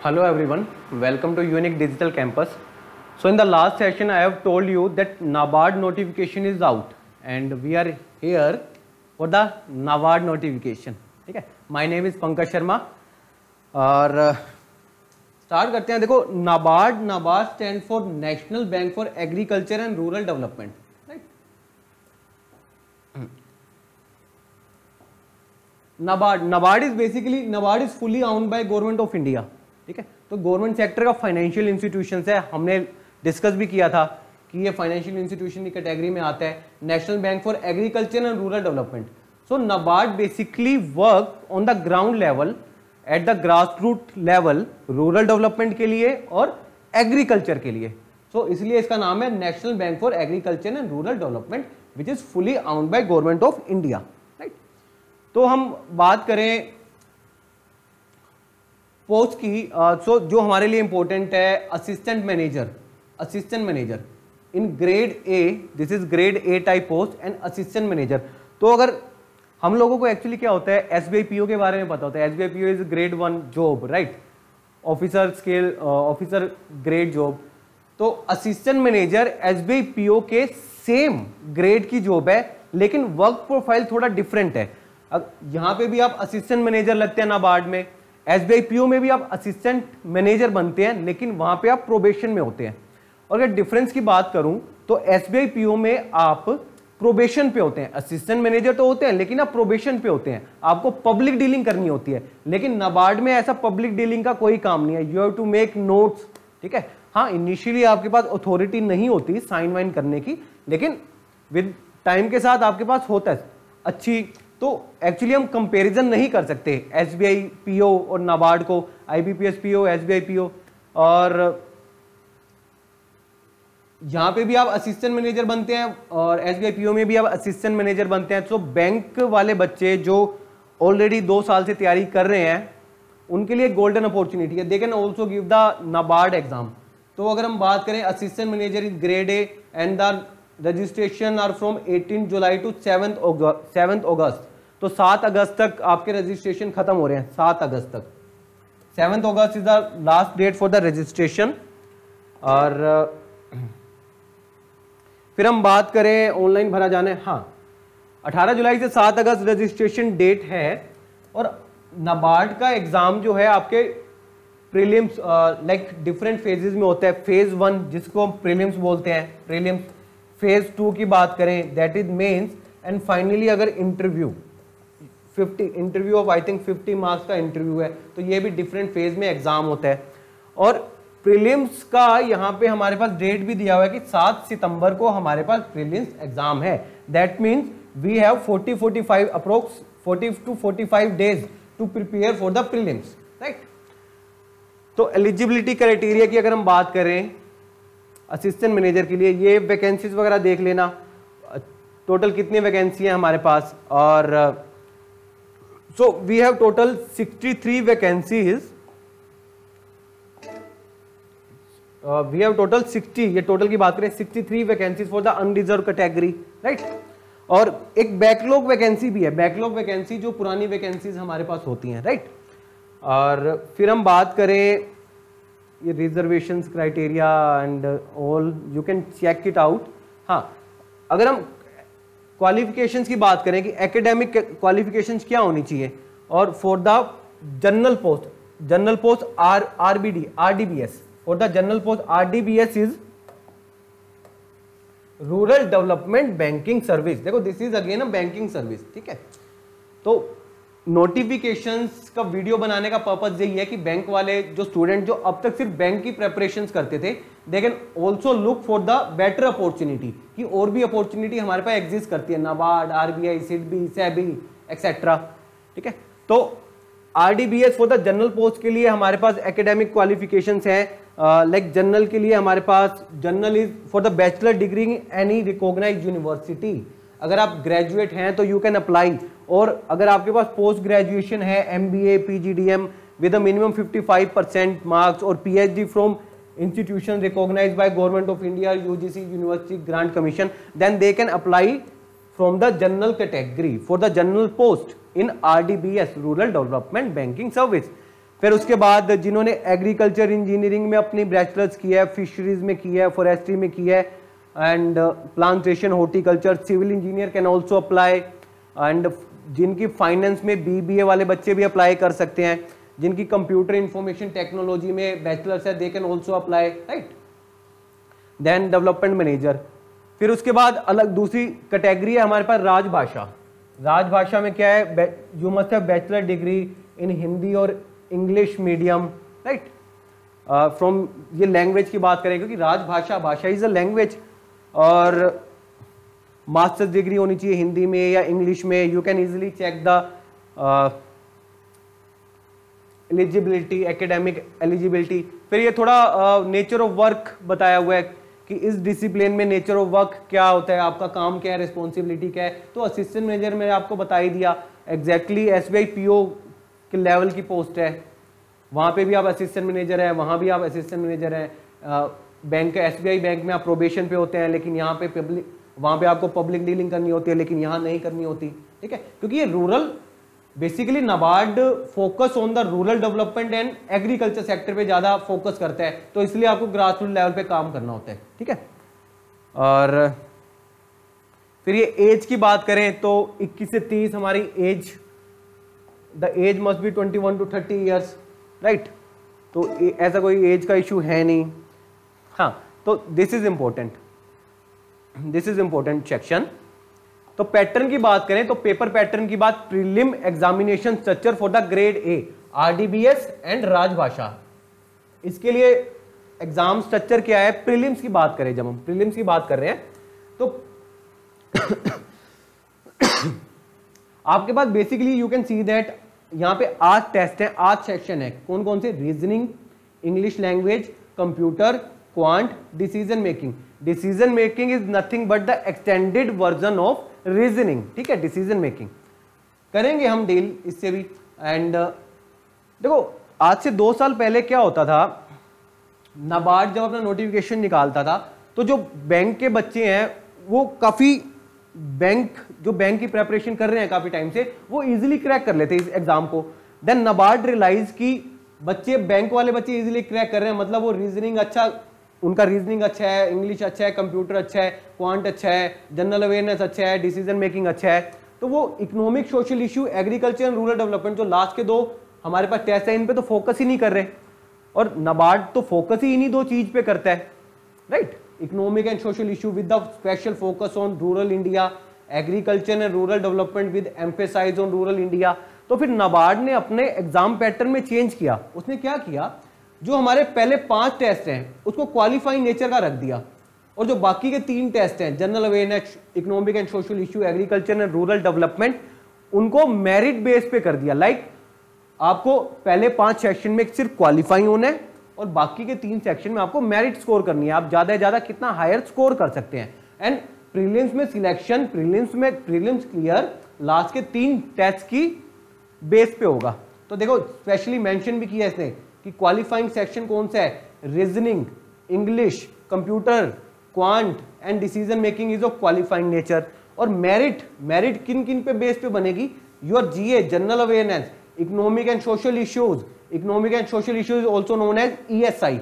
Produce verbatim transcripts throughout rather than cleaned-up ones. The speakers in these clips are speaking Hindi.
Hello everyone, welcome to Unique Digital Campus. So in the last session I have told you that NABARD notification is out and we are here for the NABARD notification. ठीक है, my name is Pankaj Sharma और स्टार्ट करते हैं. देखो NABARD, NABARD stand for National Bank for Agriculture and Rural Development. Right? NABARD, NABARD is basically NABARD is fully owned by Government of India. ठीक है, तो गवर्नमेंट सेक्टर का फाइनेंशियल इंस्टीट्यूशन है. हमने डिस्कस भी किया था कि ये फाइनेंशियल इंस्टीट्यूशन की कैटेगरी में आता है. National bank for agriculture and rural development. So NABARD basically work on the ground level, at the grass root level, rural development के लिए और एग्रीकल्चर के लिए. सो so, इसलिए इसका नाम है national bank for agriculture and rural development which is fully owned by government of India. Right, तो हम बात करें पोस्ट की. सो uh, so जो हमारे लिए इंपॉर्टेंट है assistant manager. Assistant manager in grade A, this is grade A type post and assistant manager. तो अगर हम लोगों को एक्चुअली क्या होता है, एसबीआई पीओ के बारे में पता होता है. SBI PO is grade one job, right, officer scale officer grade job. तो असिस्टेंट मैनेजर एसबीआई पीओ के सेम ग्रेड की जॉब है, लेकिन वर्क प्रोफाइल थोड़ा डिफरेंट है. यहाँ पे भी आप असिस्टेंट मैनेजर लगते हैं नाबार्ड में, एसबीआई पीओ में भी आप असिस्टेंट मैनेजर बनते हैं, लेकिन वहां पे आप प्रोबेशन में होते हैं. और अगर डिफरेंस की बात करूं तो एसबीआई पीओ में आप प्रोबेशन पे होते हैं. असिस्टेंट मैनेजर तो होते हैं लेकिन आप प्रोबेशन पे होते हैं, आपको पब्लिक डीलिंग करनी होती है. लेकिन नाबार्ड में ऐसा पब्लिक डीलिंग का कोई काम नहीं है. You have to make notes. ठीक है, हाँ इनिशियली आपके पास अथॉरिटी नहीं होती साइन वाइन करने की, लेकिन विद टाइम के साथ आपके पास होता है अच्छी. तो एक्चुअली हम कंपैरिजन नहीं कर सकते एसबीआई पीओ और नाबार्ड को, आईबीपीएस पीओ, एसबीआई पीओ. और यहां पे भी आप असिस्टेंट मैनेजर बनते हैं और एसबीआई पीओ में भी आप असिस्टेंट मैनेजर बनते हैं. तो बैंक वाले बच्चे जो ऑलरेडी दो साल से तैयारी कर रहे हैं उनके लिए गोल्डन अपॉर्चुनिटी है. They can also give the NABARD exam. तो अगर हम बात करें assistant manager in grade A and the registration are from eighteen July to seventh August. तो सात अगस्त तक आपके रजिस्ट्रेशन खत्म हो रहे हैं. सात अगस्त तक, seventh August is the last date for the registration. और फिर हम बात करें ऑनलाइन भरा जाना है. हाँ, अठारह जुलाई से सात अगस्त रजिस्ट्रेशन डेट है. और नाबार्ड का एग्जाम जो है आपके प्रीलिम्स लाइक डिफरेंट फेजेस में होता है. फेज वन जिसको हम प्रीलिम्स बोलते हैं, प्रीलिम्स. फेज टू की बात करें that is mains, and finally अगर interview fifty interview of I think fifty marks का इंटरव्यू है, तो ये भी डिफरेंट फेज में एग्जाम होता है. और प्रीलिम्स का यहाँ पे हमारे पास डेट भी दिया हुआ है कि सात सितंबर को हमारे पास प्रीलिम्स एग्जाम है. That means we have forty forty five approx forty to forty five days to prepare for the prelims. Right, तो एलिजिबिलिटी क्राइटेरिया की अगर हम बात करें असिस्टेंट मैनेजर के लिए, ये वैकेंसीज वगैरह देख लेना. टोटल कितनी वैकेंसी है हमारे पास. और so we have total sixty-three vacancies. uh, we have total sixty, ये टोटल की बात करें sixty-three vacancies for the unreserved category, right? और एक बैकलॉग वैकेंसी भी है. बैकलॉग वैकेंसी जो पुरानी वैकेंसीज हमारे पास होती हैं, राइट. और फिर हम बात करें ये reservations criteria and all, you can check it out. हाँ, अगर हम क्वालिफिकेशंस की बात करें कि एकेडमिक क्वालिफिकेशंस क्या होनी चाहिए, और for the general post, general post are RBD RDBS, for the general post RDBS is rural development banking service. देखो this is again a banking service. ठीक है, तो नोटिफिकेशंस का वीडियो बनाने का पर्पस यही है कि बैंक वाले जो स्टूडेंट जो अब तक सिर्फ बैंक की प्रेपरेशंस करते थे, they can also look for the better opportunity, कि और भी अपॉर्चुनिटी हमारे पास एग्जिस्ट करती है. NABARD, RBI, SIDBI, SEBI etcetera. ठीक है, तो RDBS for the general post के लिए हमारे पास एकेडमिक क्वालिफिकेशंस हैं. लाइक जनरल के लिए हमारे पास general is for the bachelor degree in any recognised university. अगर आप ग्रेजुएट हैं तो यू कैन अप्लाई. और अगर आपके पास पोस्ट ग्रेजुएशन है, MBA, PGDM with a minimum fifty five percent marks, और PhD from institution recognized by government of India, U G C, University Grant Commission, then they can apply from the general category for the general post in R D B S, Rural Development Banking Service. फिर उसके बाद जिन्होंने एग्रीकल्चर इंजीनियरिंग में अपनी बैचलर्स की है, फिशरीज में की है, फॉरेस्ट्री में की है, and plantation horticulture, civil engineer can also apply, and जिनकी फाइनेंस में बीबीए वाले बच्चे भी अप्लाई कर सकते हैं, जिनकी कंप्यूटर इंफॉर्मेशन टेक्नोलॉजी में बैचलर्स है, they can also apply, right. Then development manager. फिर उसके बाद अलग दूसरी कैटेगरी है हमारे पास राजभाषा। राजभाषा में क्या है, you must have bachelor degree in Hindi और इंग्लिश मीडियम, राइट। फ्रॉम ये लैंग्वेज की बात करें क्योंकि राजभाषा भाषा इज अ लैंग्वेज, और मास्टर्स डिग्री होनी चाहिए हिंदी में या इंग्लिश में। You can easily check the eligibility, academic eligibility. फिर ये थोड़ा नेचर ऑफ वर्क बताया हुआ है कि इस डिसिप्लिन में नेचर ऑफ वर्क क्या होता है, आपका काम क्या है, रिस्पॉन्सिबिलिटी क्या है। तो असिस्टेंट मैनेजर मैंने आपको बता ही दिया, एग्जैक्टली एसबीआई पीओ के लेवल की पोस्ट है, वहाँ पे भी आप असिस्टेंट मैनेजर है, वहाँ भी आप असिस्टेंट मैनेजर हैं। बैंक एसबीआई बैंक में आप प्रोबेशन पे होते हैं, लेकिन यहाँ पे पब्लिक, वहाँ पे आपको पब्लिक डीलिंग करनी होती है, लेकिन यहाँ नहीं करनी होती, ठीक है। क्योंकि ये rural, basically NABARD focus on the rural development and agriculture sector पे ज्यादा फोकस करता है, तो इसलिए आपको ग्रास रूट लेवल पे काम करना होता है, ठीक है। और फिर ये एज की बात करें तो इक्कीस से तीस हमारी age, the age must be twenty one to thirty years, right. तो ऐसा कोई एज का इशू है नहीं। हाँ, तो this is important, this is important section. तो पैटर्न की बात करें तो पेपर पैटर्न की बात, prelim examination structure for the grade A, RDBS and राजभाषा। इसके लिए एग्जाम स्ट्रक्चर क्या है, प्रीलिम्स की बात करें, जब हम प्रीलिम्स की बात कर रहे हैं तो आपके पास basically you can see that यहां पे आठ टेस्ट है, आठ सेक्शन है। कौन कौन से, reasoning, English language, computer, quant, decision making. Decision making is nothing but the extended version of reasoning, ठीक है। डिसीजन मेकिंग करेंगे हम डील इससे भी। एंड uh, देखो आज से दो साल पहले क्या होता था, नाबार्ड जब अपना नोटिफिकेशन निकालता था तो जो बैंक के बच्चे हैं वो काफी बैंक जो बैंक की प्रेपरेशन कर रहे हैं काफी टाइम से, वो इजीली क्रैक कर लेते इस एग्जाम को। देन नाबार्ड रियलाइज की बच्चे, बैंक वाले बच्चे इजीली क्रैक कर रहे हैं, मतलब वो रीजनिंग अच्छा, उनका रीजनिंग अच्छा है, इंग्लिश अच्छा है, कंप्यूटर अच्छा है, क्वांट अच्छा है, जनरल अवेयरनेस अच्छा है, डिसीजन मेकिंग अच्छा है। तो वो economic, social issue, agriculture and rural development जो लास्ट के दो हमारे पास टेस्ट है, इन पे तो फोकस ही नहीं कर रहे, और नाबार्ड तो फोकस ही इन्हीं दो चीज पे करता है, right. Economic and social issue with the special focus on rural India, agriculture and rural development with emphasise on rural India. तो फिर नाबार्ड ने अपने एग्जाम पैटर्न में चेंज किया। उसने क्या किया, जो हमारे पहले पांच टेस्ट हैं उसको क्वालिफाइंग नेचर का रख दिया, और जो बाकी के तीन टेस्ट हैं, general awareness, economic and social issue, agriculture and rural development, उनको मेरिट बेस पे कर दिया। लाइक आपको पहले पांच सेक्शन में सिर्फ क्वालिफाइंग होना है और बाकी के तीन सेक्शन में आपको मेरिट स्कोर करनी है। आप ज्यादा से ज्यादा कितना हायर स्कोर कर सकते हैं। एंड प्रीलिम्स में सिलेक्शन, प्रीलिम्स में प्रीलिम्स क्लियर लास्ट के तीन टेस्ट की बेस पे होगा। तो देखो स्पेशली मेंशन भी किया इसने कि क्वालिफाइंग सेक्शन कौन सा है, reasoning, English, computer, quant and decision making is of qualifying nature. और मेरिट, मेरिट किन किन पे बेस पे बनेगी, your GA, general awareness, economic and social issues, economic and social issues also known as ESI.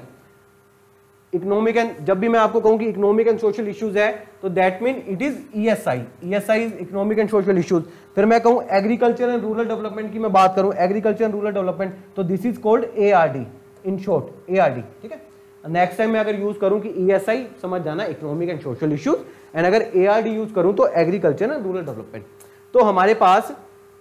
Economic and, जब भी मैं आपको कहूं कि इकोनॉमिक एंड सोशल इश्यूज है तो that mean it is ESI, ESI is economic and social issues. फिर मैं कहूं एग्रीकल्चर एंड रूरल डेवलपमेंट की मैं बात करूं, एग्रीकल्चर एंड रूरल डेवलपमेंट, तो this is called ARD, in short ARD, ठीक है। नेक्स्ट टाइम मैं अगर यूज करूं कि ईएसआई, समझ जाना economic and social issues, and अगर एआरडी यूज करूं तो एग्रीकल्चर एंड रूरल डेवलपमेंट। तो हमारे पास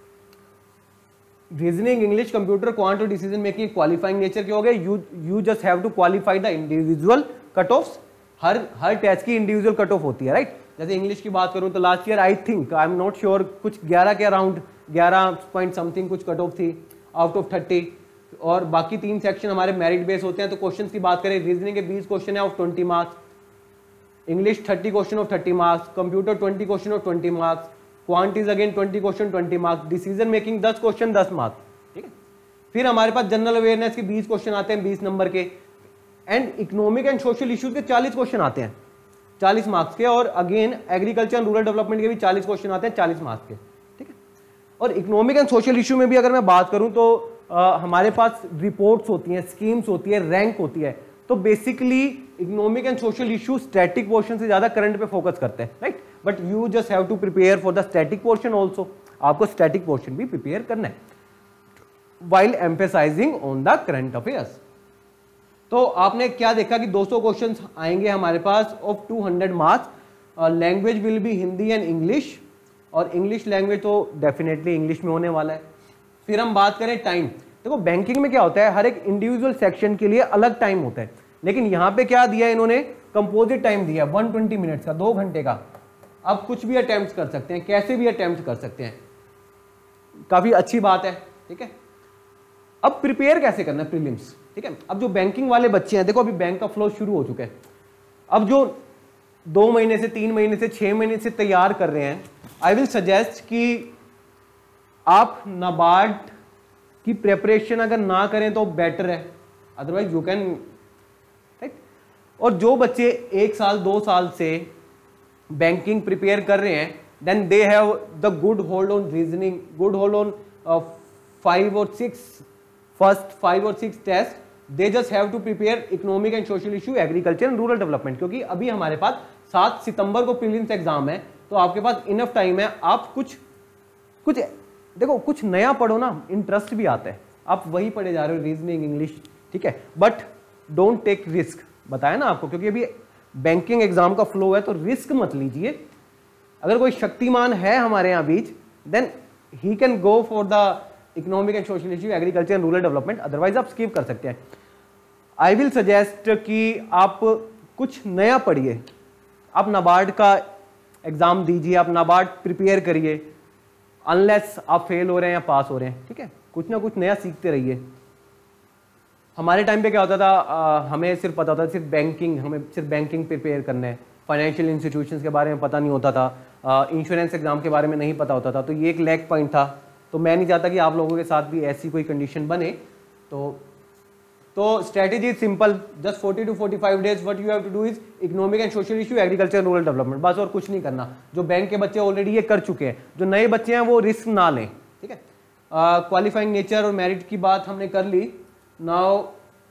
रीजनिंग, इंग्लिश, कंप्यूटर, क्वांट और डिसीजन मेकिंग क्वालिफाइंग नेचर के हो गए। You you just have to qualify the individual cut offs. हर हर टेस्ट की इंडिविजुअल कट ऑफ होती है, राइट। जैसे इंग्लिश की बात करूं तो last year I think, I am not sure, कुछ ग्यारह के अराउंड ग्यारह पॉइंट समथिंग कुछ कट ऑफ थी आउट ऑफ थर्टी। और बाकी तीन सेक्शन हमारे मेरिट बेस होते हैं। तो क्वेश्चन की बात करें, रीजनिंग के बीस क्वेश्चन है of twenty marks, English thirty question of thirty marks, computer twenty question of twenty marks, quant is again twenty question twenty marks, decision making दस क्वेश्चन दस मार्क्स, ठीक है। फिर हमारे पास जनरल अवेयरनेस के बीस क्वेश्चन आते हैं बीस नंबर के, and economic and social issues के चालीस क्वेश्चन आते हैं चालीस मार्क्स के, और again agriculture and rural development के भी चालीस क्वेश्चन आते हैं चालीस मार्क्स के, ठीक है। और इकोनॉमिक एंड सोशल इशू में भी अगर मैं बात करूं तो हमारे पास रिपोर्ट्स होती हैं, स्कीम्स होती है, रैंक होती है, तो basically economic and social issue static portion से ज्यादा करंट पे फोकस करते हैं, right. But you just have to prepare for the static portion also, आपको स्टैटिक पोर्शन भी प्रिपेयर करना है while emphasising on the current affairs. तो आपने क्या देखा कि दो सौ क्वेश्चन आएंगे हमारे पास of two hundred marks. Language will be Hindi and English, और इंग्लिश लैंग्वेज तो डेफिनेटली इंग्लिश में होने वाला है। फिर हम बात करें टाइम, देखो बैंकिंग में क्या होता है, हर एक इंडिविजुअल सेक्शन के लिए अलग टाइम होता है, लेकिन यहाँ पे क्या दिया इन्होंने, कंपोजिट टाइम दिया एक सौ बीस मिनट्स का, दो घंटे का। आप कुछ भी अटेम्प्ट कर सकते हैं, कैसे भी अटेम्प्ट कर सकते हैं, काफी अच्छी बात है, ठीक है। अब प्रिपेयर कैसे करना है प्रीलिम्स, ठीक है। अब जो बैंकिंग वाले बच्चे हैं, देखो अभी बैंक का फ्लो शुरू हो चुका है, अब जो दो महीने से, तीन महीने से, छह महीने से तैयार कर रहे हैं, आई विल सजेस्ट कि आप नाबार्ड की प्रेपरेशन अगर ना करें तो बेटर है, अदरवाइज यू कैन, राइट। और जो बच्चे एक साल दो साल से बैंकिंग प्रिपेयर कर रहे हैं, then they have the good hold on reasoning, good hold on five और सिक्स, फर्स्ट फाइव और six test, they just have to prepare economic and social issue, agriculture and rural development, क्योंकि अभी हमारे पास सात सितंबर को प्रीलिम्स एग्जाम है, तो आपके पास इनफ टाइम है। आप कुछ कुछ देखो, कुछ नया पढ़ो ना, इंटरेस्ट भी आता है, आप वही पढ़े जा रहे हो, रीजनिंग, इंग्लिश, ठीक है, बट डोंट टेक रिस्क, बताया ना आपको, क्योंकि अभी बैंकिंग एग्जाम का फ्लो है, तो रिस्क मत लीजिए। अगर कोई शक्तिमान है हमारे यहाँ बीच, then he can go for the economic and social issue, agriculture and rural development, otherwise आप स्किप कर सकते हैं। आई विल सजेस्ट कि आप कुछ नया पढ़िए, आप नाबार्ड का एग्जाम दीजिए, आप नाबार्ड प्रिपेयर करिए, अनलेस आप फेल हो रहे हैं या पास हो रहे हैं, ठीक है, कुछ ना कुछ नया सीखते रहिए। हमारे टाइम पे क्या होता था, आ, हमें सिर्फ पता होता था सिर्फ बैंकिंग, हमें सिर्फ बैंकिंग प्रिपेयर करना है, फाइनेंशियल इंस्टीट्यूशंस के बारे में पता नहीं होता था, इंश्योरेंस एग्जाम के बारे में नहीं पता होता था, तो ये एक लैक पॉइंट था। तो मैं नहीं चाहता कि आप लोगों के साथ भी ऐसी कोई कंडीशन बने। तो तो strategy is simple, just forty to forty five days, what you have to do is economic and social issue, agriculture rural development, बस और कुछ नहीं करना। जो बैंक के बच्चे ऑलरेडी ये कर चुके हैं, जो नए बच्चे हैं वो रिस्क ना लें, ठीक है। क्वालिफाइंग नेचर और मेरिट की बात हमने कर ली। नाउ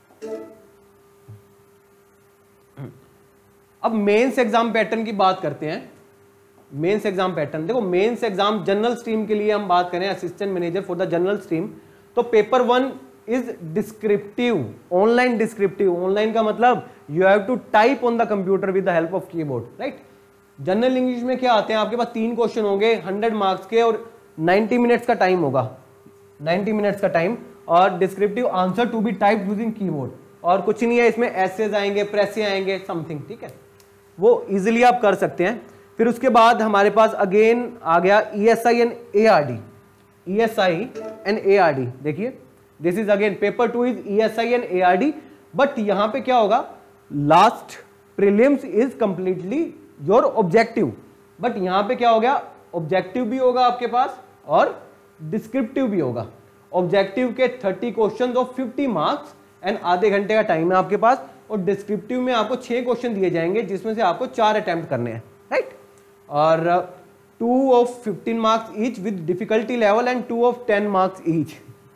अब मेंस एग्जाम पैटर्न की बात करते हैं। मेंस एग्जाम पैटर्न, देखो मेंस एग्जाम जनरल स्ट्रीम के लिए हम बात करें, assistant manager for the general stream, तो paper one is descriptive, online descriptive. Online का मतलब you have to type on the computer with the help of keyboard, right. General English में क्या आते हैं, आपके पास तीन क्वेश्चन होंगे हंड्रेड मार्क्स के, और नाइंटी मिनट्स का टाइम होगा, नाइंटी मिनट्स का टाइम, और descriptive answer to be type using keyboard, और कुछ नहीं है इसमें, एसेज आएंगे, प्रेसे आएंगे, समथिंग, ठीक है, वो इजिली आप कर सकते हैं। फिर उसके बाद हमारे पास अगेन आ गया E S I and A R D, E S I and A R D, देखिए this is again paper two is E S I and A R D, but यहां पे क्या होगा, last prelims is completely your objective, but यहां पे क्या हो गया, ऑब्जेक्टिव भी होगा आपके पास और डिस्क्रिप्टिव भी होगा। ऑब्जेक्टिव के thirty question of fifty marks and आधे घंटे का टाइम है आपके पास, और डिस्क्रिप्टिव में आपको छह क्वेश्चन दिए जाएंगे जिसमें से आपको चार अटेम्प्ट करने हैं, राइट, और two of fifteen marks each with difficulty level and two of ten marks each.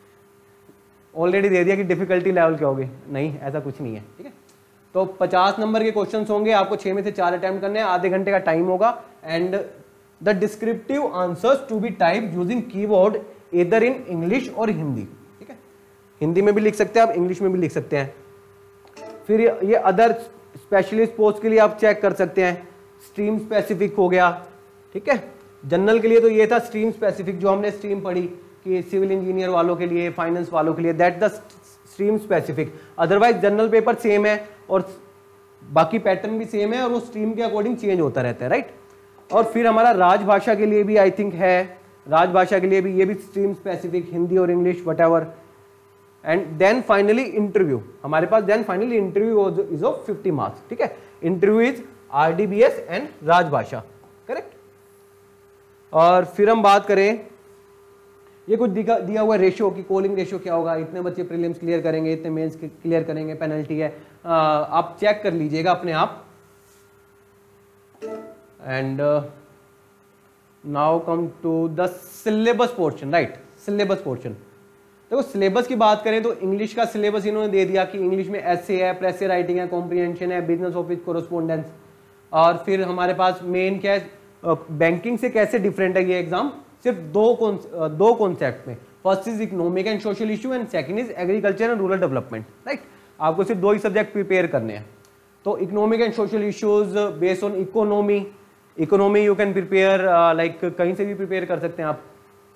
Already दे दिया कि डिफिकल्टी लेवल क्या होगी, नहीं ऐसा कुछ नहीं है, ठीक है। तो पचास नंबर के क्वेश्चंस होंगे, आपको छह में से चार अटेम्प्ट करने हैं, आधे घंटे का टाइम होगा, and the descriptive answers to be type using keyboard इधर इन इंग्लिश और हिंदी, ठीक है, हिंदी में भी लिख सकते हैं आप, इंग्लिश में भी लिख सकते हैं। फिर ये अदर स्पेशलिस्ट पोस्ट के लिए आप चेक कर सकते हैं, स्ट्रीम स्पेसिफिक हो गया, ठीक है। जनरल के लिए तो ये था स्ट्रीम स्पेसिफिक, जो हमने स्ट्रीम पढ़ी कि सिविल इंजीनियर वालों के लिए, फाइनेंस वालों के लिए, that the stream specific. Otherwise general paper same है और बाकी पैटर्न भी सेम है, और वो स्ट्रीम के अकॉर्डिंग चेंज होता रहता है, राइट। और फिर हमारा राजभाषा के लिए भी आई थिंक है, राजभाषा के लिए भी ये भी स्ट्रीम स्पेसिफिक, हिंदी और English whatever. And then finally interview हमारे पास, then finally interview is of fifty marks, ठीक है। Interview is RDBS and Rajbhasha, correct. और फिर हम बात करें, ये कुछ दिया हुआ रेशियो की, कॉलिंग रेशियो क्या होगा, इतने बच्चे प्रीलिम्स क्लियर करेंगे, इतने मेंस क्लियर करेंगे, पेनल्टी है, आ, आप चेक कर लीजिएगा अपने आप। And now come to the syllabus portion, right, syllabus portion. देखो सिलेबस की बात करें तो इंग्लिश का सिलेबस इन्होंने दे दिया कि इंग्लिश में एसए है, प्रेस राइटिंग है, कॉम्प्रिहेंशन है, बिजनेस ऑफिस कोरस्पोंडेंस, और फिर हमारे पास मेन क्या है, बैंकिंग से कैसे डिफरेंट है ये एग्जाम, सिर्फ दो कौन दो कॉन्सेप्ट में, first is economic and social issue and second is agriculture and rural development, right. आपको सिर्फ दो ही सब्जेक्ट प्रिपेयर करने हैं। तो economic and social issues based on economy, economy you can prepare like कहीं से भी प्रिपेयर कर सकते हैं आप,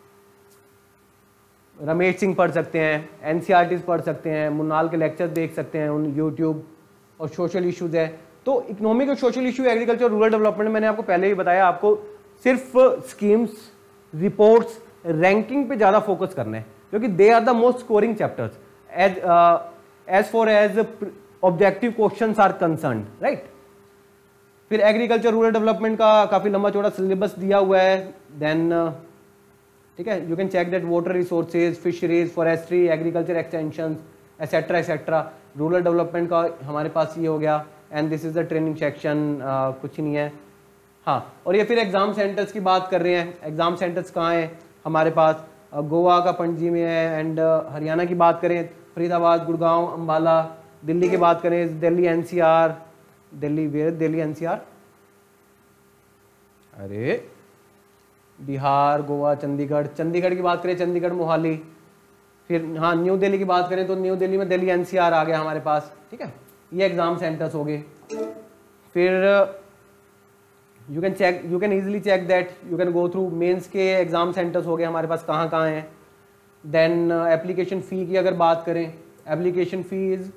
रमेश सिंह पढ़ सकते हैं, एनसीईआरटीज पढ़ सकते हैं, मुन्नाल के लेक्चर देख सकते हैं उन यूट्यूब, और सोशल इश्यूज है तो इकोनॉमिक और social issue, agriculture, rural development मैंने आपको पहले ही बताया, आपको सिर्फ स्कीम्स, रिपोर्ट्स, रैंकिंग पे ज़्यादा फोकस करना है क्योंकि they are the most scoring chapters as as far as objective questions are concern, right. फिर एग्रीकल्चर रूरल डेवलपमेंट का काफ़ी लंबा चौड़ा सिलेबस दिया हुआ है, देन ठीक है, you can check that water resources, fisheries, forestry, agriculture extension etcetera etcetera. Rural development का हमारे पास ये हो गया, and this is the training section, कुछ नहीं है। हाँ, और ये फिर एग्जाम सेंटर्स की बात कर रहे हैं, एग्जाम सेंटर्स कहाँ हैं हमारे पास, गोवा का पणजी में है, एंड हरियाणा की बात करें फरीदाबाद, गुड़गांव, अंबाला, दिल्ली की बात करें Delhi NCR, Delhi where Delhi NCR, अरे बिहार, गोवा, चंडीगढ़, चंडीगढ़ की बात करें चंडीगढ़, मोहाली, फिर हाँ न्यू दिल्ली की बात करें तो न्यू दिल्ली में दिल्ली एनसीआर आ गया हमारे पास, ठीक है, ये एग्जाम सेंटर्स हो गए। फिर you can check, you can easily check that, you can go through mains के एग्जाम सेंटर्स हो गए हमारे पास कहाँ कहाँ हैं। देन एप्लीकेशन फ़ी की अगर बात करें, application fees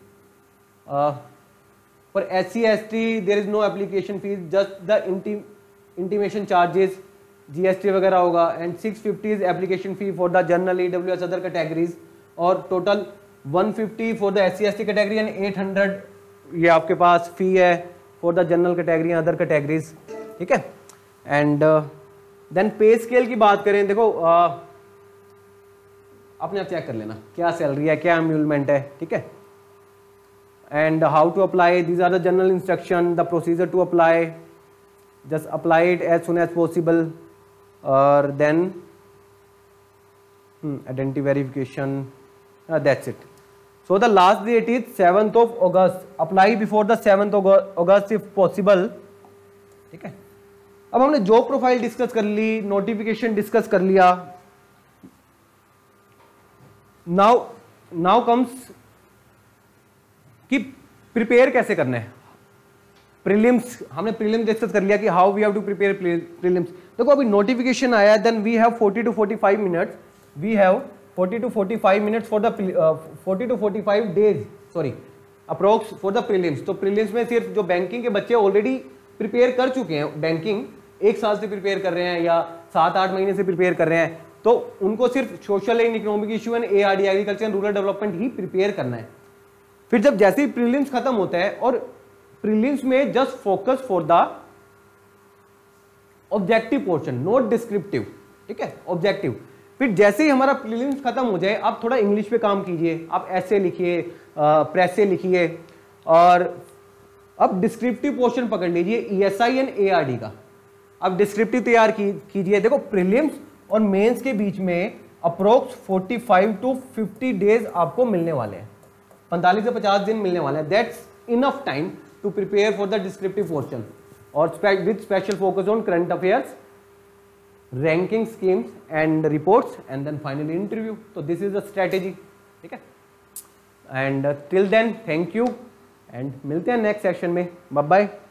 for S C S T there is no application fees, just the intimation charges, GST वगैरह होगा, and six fifty is application fee for the general, EWS, other categories, और total one fifty for the S C S T category and eight hundred ये आपके पास फी है for the general category, other categories, ठीक है। एंड देन पे स्केल की बात करें, देखो uh, अपने आप चेक कर लेना क्या सैलरी है, क्या एम्यूलमेंट है, ठीक है। And how to apply, these are the general instruction, the procedure to apply, just apply it as soon as possible, और then identity verification, that's it. So the last date is seventh of August, apply before the seventh August if possible, ठीक है। अब हमने जॉब प्रोफाइल डिस्कस कर ली, नोटिफिकेशन डिस्कस कर लिया, नाउ नाउ कम्स कि प्रिपेयर कैसे करना है। प्रीलिम्स, हमने प्रीलिम्स डिस्कस कर लिया कि how we have to prepare prelims. देखो अभी नोटिफिकेशन आया, then we have forty to forty five minutes, we have forty to forty five minutes for the forty to forty five days sorry approx for the prelims. तो प्रीलिम्स में सिर्फ जो बैंकिंग के बच्चे ऑलरेडी प्रिपेयर कर चुके हैं, बैंकिंग एक साल से प्रिपेयर कर रहे हैं या सात आठ महीने से प्रिपेयर कर रहे हैं, तो उनको सिर्फ social and economic issue and ARD, agriculture and rural development ही प्रिपेयर करना है। फिर जब जैसे ही प्रीलिम्स खत्म होता है, और प्रीलिम्स में just focus for the objective portion, not descriptive, ठीक है, ऑब्जेक्टिव। फिर जैसे ही हमारा प्रीलिम्स खत्म हो जाए, आप थोड़ा इंग्लिश पे काम कीजिए, आप ऐसे लिखिए, प्रेसे लिखिए, और अब डिस्क्रिप्टिव पोर्शन पकड़ लीजिए ईएसआई एंड एआरडी का। अब डिस्क्रिप्टिव तैयार कीजिए। देखो प्रीलिम्स और मेंस के बीच में approx forty five to fifty days आपको मिलने वाले हैं, पैंतालीस से पचास दिन मिलने वाले हैं। That's enough time to prepare for the descriptive portion, और with special focus on current affairs, ranking schemes and reports, and then finally interview. तो दिस इज द स्ट्रेटेजी, ठीक है। And till then thank you, and मिलते हैं नेक्स्ट सेशन में, बाय बाय।